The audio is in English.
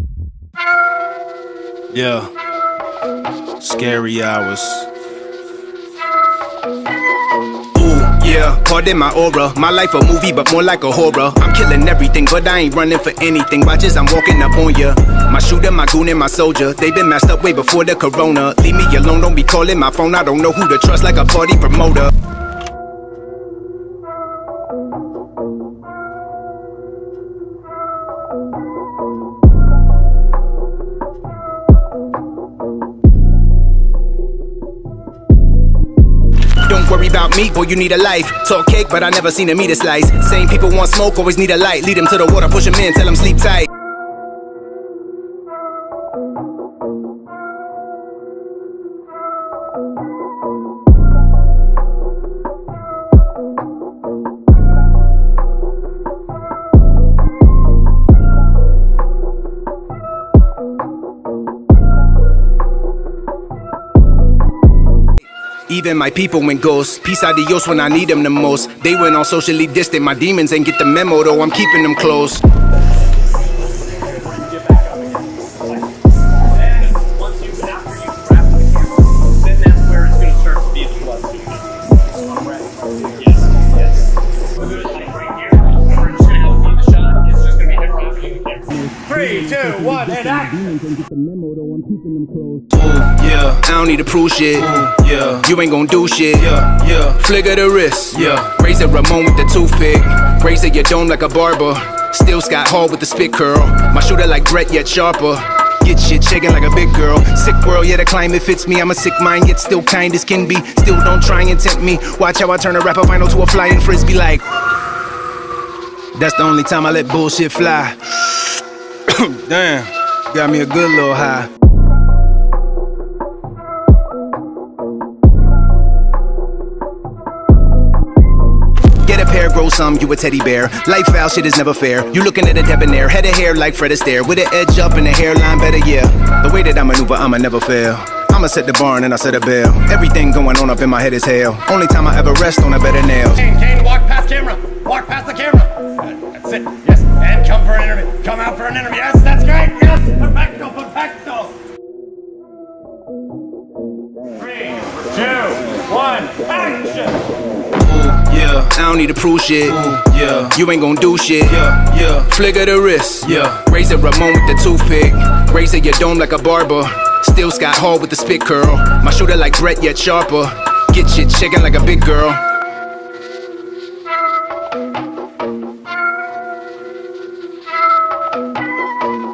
Yeah, scary hours. Ooh, yeah, pardon my aura. My life a movie, but more like a horror. I'm killing everything, but I ain't running for anything. Watch as I'm walking up on ya. My shooter, my goon, and my soldier, they been masked up way before the corona. Leave me alone, don't be calling my phone. I don't know who to trust like a party promoter. Don't worry about me, boy, you need a life. Talk cake, but I never seen a meter slice. Same people want smoke, always need a light. Lead them to the water, push them in, tell them sleep tight. Even my people went ghost. Peace adios when I need them the most. They went all socially distant. My demons ain't get the memo though. I'm keeping them close. Three, two, one, and action! Yeah, I don't need to prove shit. Yeah, you ain't gon' do shit. Yeah, flick of the wrist. Yeah, razor Ramon with the toothpick. Razor your dome like a barber. Still Scott Hall with the spit curl. My shooter like Brett yet sharper. Get shit shaking like a big girl. Sick world, yeah, the climate fits me. I'm a sick mind, yet still kind as can be. Still don't try and tempt me. Watch how I turn a rapper vinyl to a flying frisbee like. That's the only time I let bullshit fly. Damn, got me a good little high. Get a pair, grow some, you a teddy bear. Life foul shit is never fair. You looking at a debonair, head of hair like Fred Astaire. With an edge up and a hairline better, yeah. The way that I maneuver, I'ma never fail. I'ma set the bar and I set a bail. Everything going on up in my head is hell. Only time I ever rest on a bed of nails. Kane, walk past camera. Walk past the camera. That's it. Yes. And come for an interview. Come out for an interview. Yes, that's great. Yes. Perfecto, perfecto. 3, 2, 1, action. Yeah, I don't need to prove shit. Yeah, you ain't gon' do shit. Yeah, flick of the wrist. Yeah, razor Ramon with the toothpick. Razor your dome like a barber. Still Scott Hall with the spit curl. My shooter like Brett yet sharper. Get shit shaking like a big girl.